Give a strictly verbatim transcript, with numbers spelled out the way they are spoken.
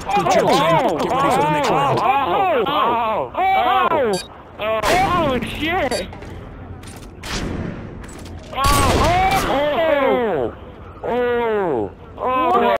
Good job, team. Get ready for the next round. Oh! Oh! Oh! Oh! Oh! Shit!